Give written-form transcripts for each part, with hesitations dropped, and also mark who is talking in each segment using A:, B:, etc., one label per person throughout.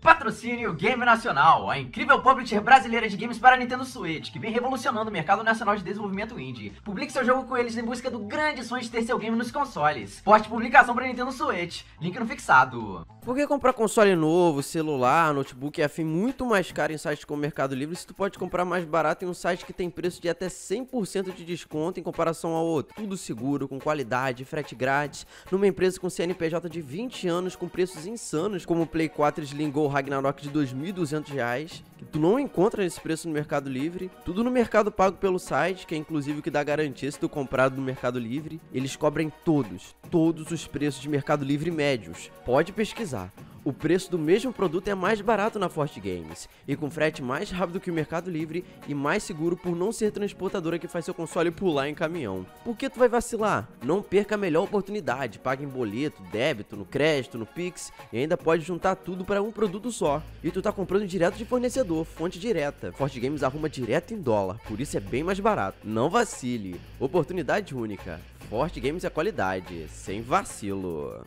A: Patrocínio Game Nacional, a incrível publisher brasileira de games para Nintendo Switch, que vem revolucionando o mercado nacional de desenvolvimento indie. Publique seu jogo com eles em busca do grande sonho de ter seu game nos consoles. Forte publicação para Nintendo Switch, link no fixado.
B: Por que comprar console novo, celular, notebook e afim muito mais caro em sites como Mercado Livre se tu pode comprar mais barato em um site que tem preço de até 100% de desconto em comparação ao outro? Tudo seguro, com qualidade, frete grátis, numa empresa com CNPJ de 20 anos com preços insanos como o Play 4 Slim Go Ragnarok de R$ 2.200, que tu não encontra nesse preço no Mercado Livre. Tudo no Mercado Pago pelo site, que é inclusive o que dá garantia se tu comprar no Mercado Livre. Eles cobrem todos os preços de Mercado Livre médios. Pode pesquisar. O preço do mesmo produto é mais barato na Forte Games, e com frete mais rápido que o Mercado Livre e mais seguro por não ser transportadora que faz seu console pular em caminhão. Por que tu vai vacilar? Não perca a melhor oportunidade, paga em boleto, débito, no crédito, no Pix, e ainda pode juntar tudo para um produto só. E tu tá comprando direto de fornecedor, fonte direta. Forte Games arruma direto em dólar, por isso é bem mais barato. Não vacile, oportunidade única. Forte Games é qualidade, sem vacilo.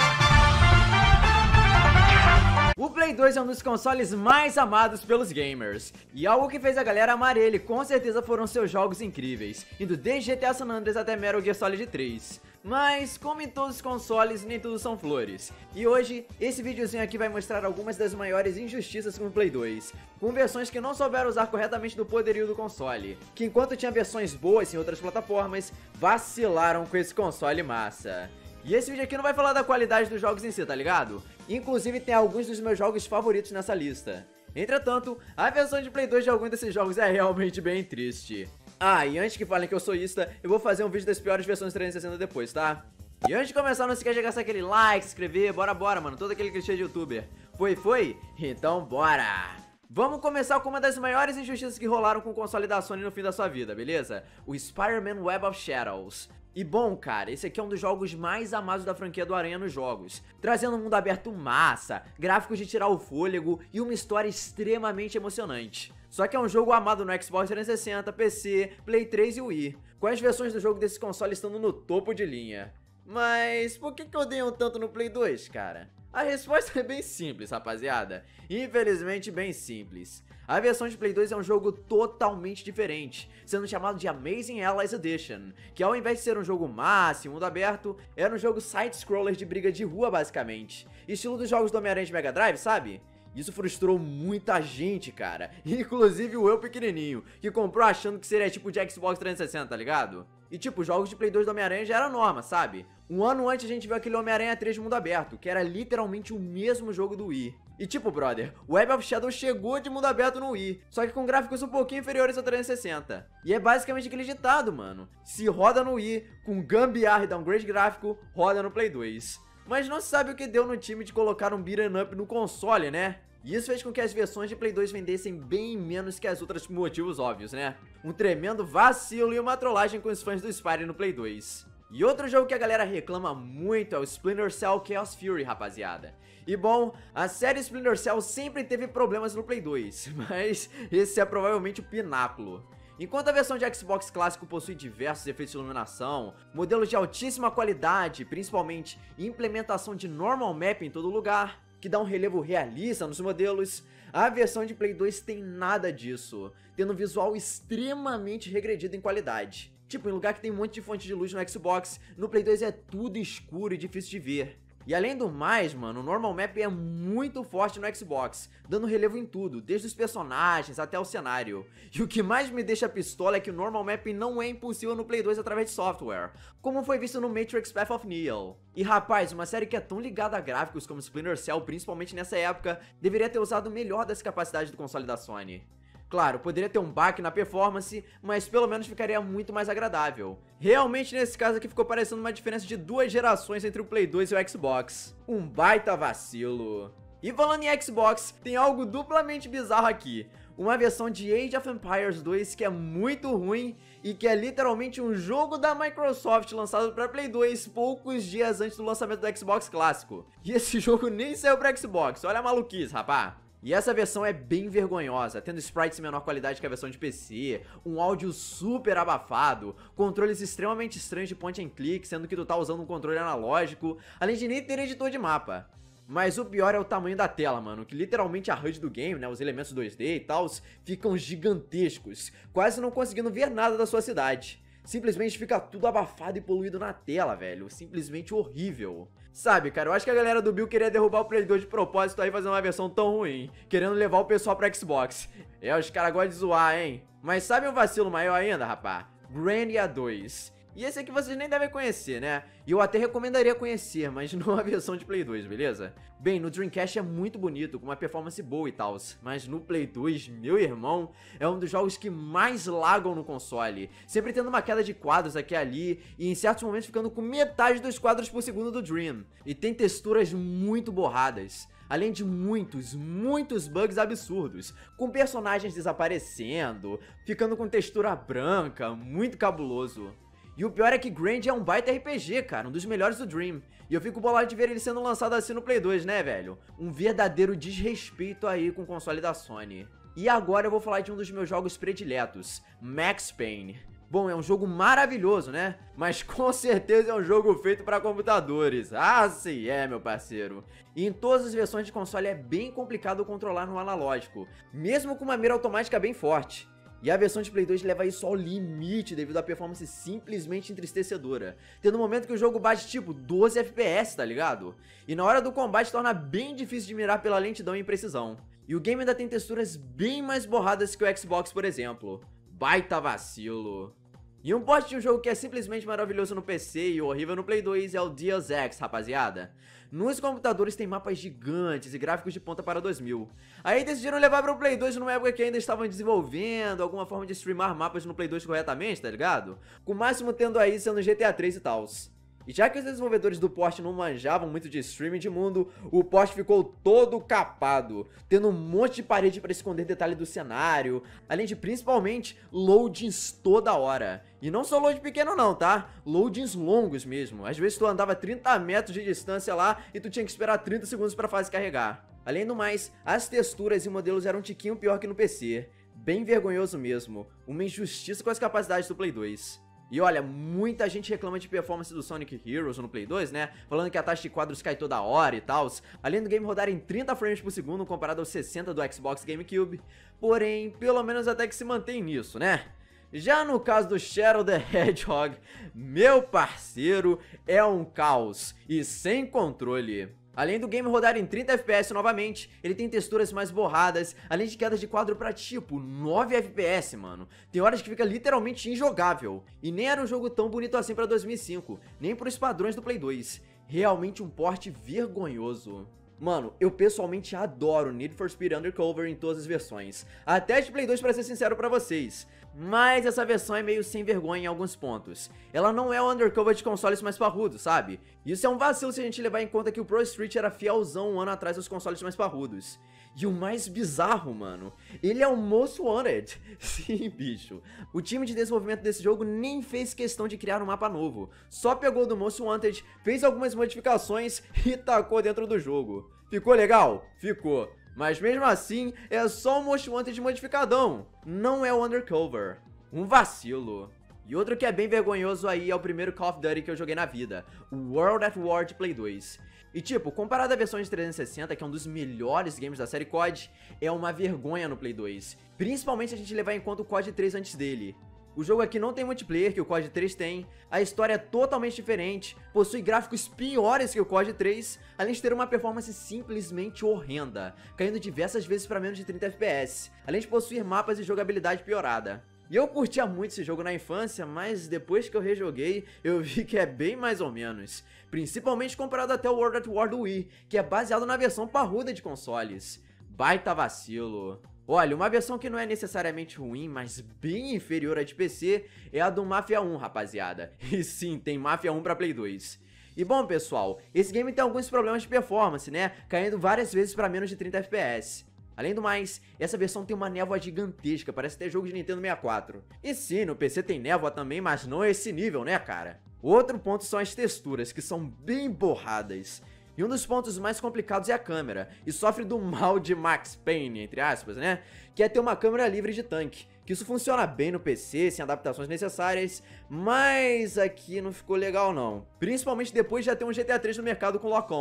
A: O Play 2 é um dos consoles mais amados pelos gamers, e algo que fez a galera amar ele com certeza foram seus jogos incríveis, indo desde GTA San Andreas até Metal Gear Solid 3. Mas, como em todos os consoles, nem tudo são flores. E hoje, esse videozinho aqui vai mostrar algumas das maiores injustiças com o Play 2, com versões que não souberam usar corretamente do poderio do console, que enquanto tinha versões boas em outras plataformas, vacilaram com esse console massa. E esse vídeo aqui não vai falar da qualidade dos jogos em si, tá ligado? Inclusive tem alguns dos meus jogos favoritos nessa lista. Entretanto, a versão de Play 2 de alguns desses jogos é realmente bem triste. Ah, e antes que falem que eu sou ista, eu vou fazer um vídeo das piores versões 360 depois, tá? E antes de começar, não se esquece de gastar aquele like, se inscrever, bora, mano, todo aquele clichê de youtuber. Foi? Então bora! Vamos começar com uma das maiores injustiças que rolaram com o console da Sony no fim da sua vida, beleza? O Spider-Man Web of Shadows. E bom, cara, esse aqui é um dos jogos mais amados da franquia do Aranha nos jogos, trazendo um mundo aberto massa, gráficos de tirar o fôlego e uma história extremamente emocionante. Só que é um jogo amado no Xbox 360, PC, Play 3 e Wii, com as versões do jogo desse console estando no topo de linha. Mas por que odeiam tanto no Play 2, cara? A resposta é bem simples, rapaziada. Infelizmente bem simples. A versão de Play 2 é um jogo totalmente diferente, sendo chamado de Amazing Allies Edition, que ao invés de ser um jogo massa e mundo aberto, era um jogo side-scroller de briga de rua basicamente, estilo dos jogos do Homem-Aranha de Mega Drive, sabe? Isso frustrou muita gente, cara, inclusive o eu pequenininho, que comprou achando que seria tipo de Xbox 360, tá ligado? E tipo, jogos de Play 2 do Homem-Aranha já era norma, sabe? Um ano antes a gente viu aquele Homem-Aranha 3 de mundo aberto, que era literalmente o mesmo jogo do Wii. E tipo, brother, o Web of Shadows chegou de mundo aberto no Wii, só que com gráficos um pouquinho inferiores ao 360. E é basicamente aquele ditado, mano. Se roda no Wii, com gambiarra e downgrade gráfico, roda no Play 2. Mas não se sabe o que deu no time de colocar um beat'em up no console, né? E isso fez com que as versões de Play 2 vendessem bem menos que as outras por motivos óbvios, né? Um tremendo vacilo e uma trollagem com os fãs do Spyro no Play 2. E outro jogo que a galera reclama muito é o Splinter Cell Chaos Fury, rapaziada. E bom, a série Splinter Cell sempre teve problemas no Play 2, mas esse é provavelmente o pináculo. Enquanto a versão de Xbox clássico possui diversos efeitos de iluminação, modelos de altíssima qualidade, principalmente implementação de normal map em todo lugar, que dá um relevo realista nos modelos, a versão de Play 2 tem nada disso, tendo um visual extremamente regredido em qualidade. Tipo, em lugar que tem um monte de fonte de luz no Xbox, no Play 2 é tudo escuro e difícil de ver. E além do mais, mano, o normal map é muito forte no Xbox, dando relevo em tudo, desde os personagens até o cenário. E o que mais me deixa pistola é que o normal map não é impossível no Play 2 através de software, como foi visto no Matrix Path of Neo. E rapaz, uma série que é tão ligada a gráficos como Splinter Cell, principalmente nessa época, deveria ter usado o melhor das capacidades do console da Sony. Claro, poderia ter um baque na performance, mas pelo menos ficaria muito mais agradável. Realmente nesse caso aqui ficou parecendo uma diferença de 2 gerações entre o Play 2 e o Xbox. Um baita vacilo. E falando em Xbox, tem algo duplamente bizarro aqui. Uma versão de Age of Empires 2 que é muito ruim e que é literalmente um jogo da Microsoft lançado para Play 2 poucos dias antes do lançamento do Xbox clássico. E esse jogo nem saiu para Xbox, olha a maluquice, rapá. E essa versão é bem vergonhosa, tendo sprites em menor qualidade que a versão de PC, um áudio super abafado, controles extremamente estranhos de point and click, sendo que tu tá usando um controle analógico, além de nem ter editor de mapa. Mas o pior é o tamanho da tela, mano, que literalmente a HUD do game, né, os elementos 2D e tal, ficam gigantescos, quase não conseguindo ver nada da sua cidade. Simplesmente fica tudo abafado e poluído na tela, velho, simplesmente horrível. Sabe, cara, eu acho que a galera do Bill queria derrubar o Play 2 de propósito aí, fazer uma versão tão ruim, querendo levar o pessoal pra Xbox. Os caras gostam de zoar, hein? Mas sabe um vacilo maior ainda, rapá? Grandia 2. E esse aqui vocês nem devem conhecer, né? E eu até recomendaria conhecer, mas não a versão de Play 2, beleza? Bem, no Dreamcast é muito bonito, com uma performance boa e tal, mas no Play 2, meu irmão, é um dos jogos que mais lagam no console, sempre tendo uma queda de quadros aqui e ali, e em certos momentos ficando com metade dos quadros por segundo do Dream. E tem texturas muito borradas, além de muitos bugs absurdos, com personagens desaparecendo, ficando com textura branca, muito cabuloso. E o pior é que Grandia é um baita RPG, cara, um dos melhores do Dream. E eu fico bolado de ver ele sendo lançado assim no Play 2, né, velho? Um verdadeiro desrespeito aí com o console da Sony. E agora eu vou falar de um dos meus jogos prediletos, Max Payne. Bom, é um jogo maravilhoso, né? Mas com certeza é um jogo feito para computadores. Ah, sim, meu parceiro. E em todas as versões de console é bem complicado controlar no analógico, mesmo com uma mira automática bem forte. E a versão de Play 2 leva isso ao limite devido à performance simplesmente entristecedora, tendo um momento que o jogo bate tipo 12 FPS, tá ligado? E na hora do combate torna bem difícil de mirar pela lentidão e imprecisão. E o game ainda tem texturas bem mais borradas que o Xbox, por exemplo. Baita vacilo. E um port de um jogo que é simplesmente maravilhoso no PC e horrível no Play 2 é o Deus Ex, rapaziada. Nos computadores tem mapas gigantes e gráficos de ponta para 2000. Aí decidiram levar para o Play 2 numa época que ainda estavam desenvolvendo alguma forma de streamar mapas no Play 2 corretamente, tá ligado? Com o máximo tendo aí sendo GTA 3 e tals. E já que os desenvolvedores do port não manjavam muito de streaming de mundo, o port ficou todo capado, tendo um monte de parede para esconder detalhe do cenário, além de principalmente loadings toda hora. E não só load pequeno não, tá? Loadings longos mesmo. Às vezes tu andava 30 metros de distância lá e tu tinha que esperar 30 segundos para a fase carregar. Além do mais, as texturas e modelos eram um tiquinho pior que no PC. Bem vergonhoso mesmo. Uma injustiça com as capacidades do Play 2. E olha, muita gente reclama de performance do Sonic Heroes no Play 2, né? Falando que a taxa de quadros cai toda hora e tal, além do game rodar em 30 frames por segundo comparado aos 60 do Xbox GameCube. Porém, pelo menos até que se mantém nisso, né? Já no caso do Shadow the Hedgehog, meu parceiro, é um caos e sem controle. Além do game rodar em 30 FPS novamente, ele tem texturas mais borradas, além de quedas de quadro pra tipo 9 FPS, mano. Tem horas que fica literalmente injogável. E nem era um jogo tão bonito assim pra 2005, nem pros padrões do Play 2. Realmente um porte vergonhoso. Mano, eu pessoalmente adoro Need for Speed Undercover em todas as versões, até de Play 2 pra ser sincero pra vocês. Mas essa versão é meio sem vergonha em alguns pontos. Ela não é o Undercover de consoles mais parrudos, sabe? Isso é um vacilo se a gente levar em conta que o Pro Street era fielzão um ano atrás aos consoles mais parrudos. E o mais bizarro, mano, ele é o Most Wanted. Sim, bicho. O time de desenvolvimento desse jogo nem fez questão de criar um mapa novo. Só pegou do Most Wanted, fez algumas modificações e tacou dentro do jogo. Ficou legal? Ficou. Mas mesmo assim, é só o Most Wanted modificadão. Não é o Undercover. Um vacilo. E outro que é bem vergonhoso aí é o primeiro Call of Duty que eu joguei na vida, o World at War de Play 2. E tipo, comparado à versão de 360, que é um dos melhores games da série COD, é uma vergonha no Play 2. Principalmente se a gente levar em conta o COD 3 antes dele. O jogo aqui não tem multiplayer, que o COD 3 tem, a história é totalmente diferente, possui gráficos piores que o COD 3, além de ter uma performance simplesmente horrenda, caindo diversas vezes para menos de 30 FPS, além de possuir mapas e jogabilidade piorada. E eu curtia muito esse jogo na infância, mas depois que eu rejoguei, eu vi que é bem mais ou menos. Principalmente comparado até o World at War do Wii, que é baseado na versão parruda de consoles. Baita vacilo. Olha, uma versão que não é necessariamente ruim, mas bem inferior à de PC, é a do Mafia 1, rapaziada. E sim, tem Mafia 1 pra Play 2. E bom, pessoal, esse game tem alguns problemas de performance, né? Caindo várias vezes pra menos de 30 FPS. Além do mais, essa versão tem uma névoa gigantesca, parece ter jogo de Nintendo 64. E sim, no PC tem névoa também, mas não é esse nível, né, cara? Outro ponto são as texturas, que são bem borradas. E um dos pontos mais complicados é a câmera, e sofre do mal de Max Payne, entre aspas, né? Que é ter uma câmera livre de tanque. Que isso funciona bem no PC, sem adaptações necessárias, mas aqui não ficou legal não. Principalmente depois de já ter um GTA 3 no mercado com lock-on.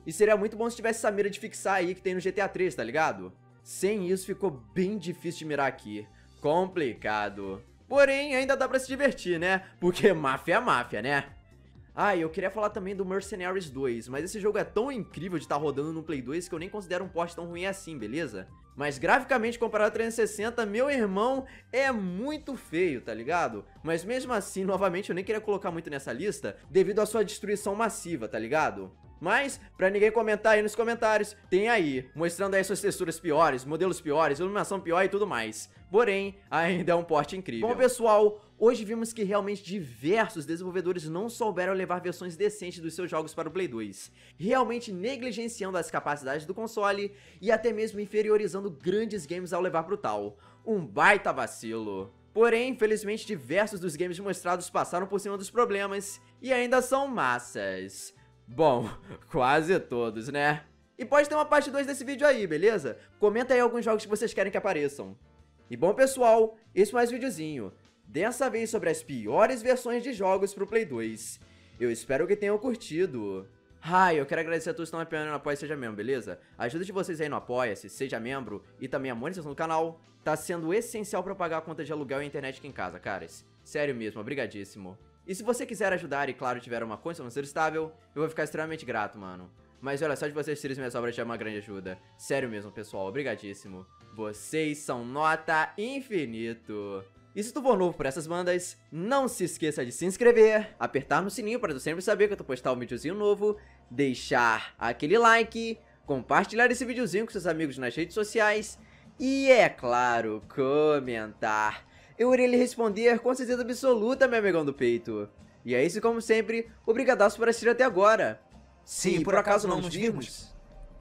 A: E seria muito bom se tivesse essa mira de fixar aí que tem no GTA 3, tá ligado? Sem isso ficou bem difícil de mirar aqui. Complicado. Porém, ainda dá pra se divertir, né? Porque máfia é máfia, né? Ah, e eu queria falar também do Mercenaries 2, mas esse jogo é tão incrível de estar rodando no Play 2 que eu nem considero um port tão ruim assim, beleza? Mas graficamente comparado ao 360, meu irmão, é muito feio, tá ligado? Mas mesmo assim, novamente, eu nem queria colocar muito nessa lista devido à sua destruição massiva, tá ligado? Mas, pra ninguém comentar aí nos comentários, tem aí, mostrando aí suas texturas piores, modelos piores, iluminação pior e tudo mais. Porém, ainda é um porte incrível. Bom, pessoal, hoje vimos que realmente diversos desenvolvedores não souberam levar versões decentes dos seus jogos para o Play 2, realmente negligenciando as capacidades do console e até mesmo inferiorizando grandes games ao levar pro tal. Um baita vacilo. Porém, infelizmente, diversos dos games mostrados passaram por cima dos problemas e ainda são massas. Bom, quase todos, né? E pode ter uma parte 2 desse vídeo aí, beleza? Comenta aí alguns jogos que vocês querem que apareçam. E bom, pessoal, esse foi mais um videozinho. Dessa vez sobre as piores versões de jogos pro Play 2. Eu espero que tenham curtido. Eu quero agradecer a todos que estão me apoiando no Apoia-se Seja Membro, beleza? A ajuda de vocês aí no Apoia-se, Seja Membro e também a monetização do canal tá sendo essencial pra pagar a conta de aluguel e internet aqui em casa, caras. Sério mesmo, obrigadíssimo. E se você quiser ajudar e, claro, tiver uma condição financeira estável, eu vou ficar extremamente grato, mano. Mas olha, só de vocês terem minhas obras já é uma grande ajuda. Sério mesmo, pessoal, obrigadíssimo. Vocês são nota infinito. E se tu for novo por essas bandas, não se esqueça de se inscrever, apertar no sininho para tu sempre saber que eu tô postando um videozinho novo, deixar aquele like, compartilhar esse videozinho com seus amigos nas redes sociais e, é claro, comentar. Eu irei lhe responder com certeza absoluta, meu amigão do peito. E é isso, como sempre, obrigadaço por assistir até agora. Se por acaso não nos virmos,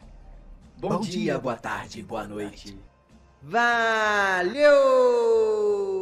A: bom dia, boa tarde, boa noite. Valeu!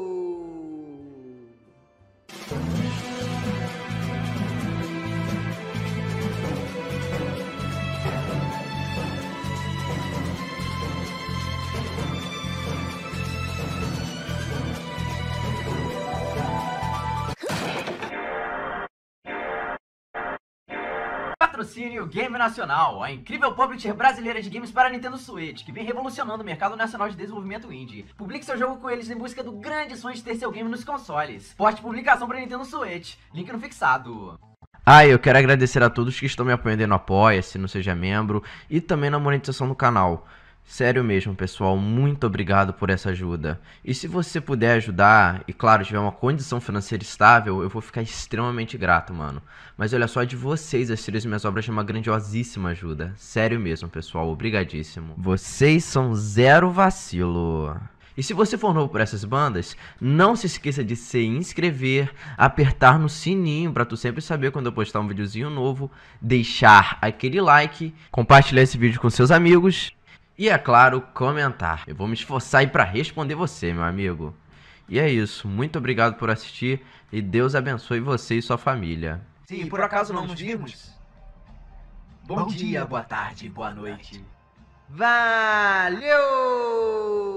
A: Patrocínio Game Nacional, a incrível publisher brasileira de games para Nintendo Switch, que vem revolucionando o mercado nacional de desenvolvimento indie. Publique seu jogo com eles em busca do grande sonho de ter seu game nos consoles. Porte publicação para Nintendo Switch, link no fixado. Eu quero agradecer a todos que estão me apoiando no Apoia-se, no Seja Membro e também na monetização do canal. Sério mesmo, pessoal, muito obrigado por essa ajuda. E se você puder ajudar, e claro, tiver uma condição financeira estável, eu vou ficar extremamente grato, mano. Mas olha só, de vocês assistirem minhas obras é uma grandiosíssima ajuda. Sério mesmo, pessoal, obrigadíssimo. Vocês são zero vacilo. E se você for novo por essas bandas, não se esqueça de se inscrever, apertar no sininho pra tu sempre saber quando eu postar um videozinho novo, deixar aquele like, compartilhar esse vídeo com seus amigos. E, é claro, comentar. Eu vou me esforçar aí pra responder você, meu amigo. E é isso. Muito obrigado por assistir. E Deus abençoe você e sua família. Se por acaso não nos virmos, bom dia, boa tarde, boa noite. Valeu!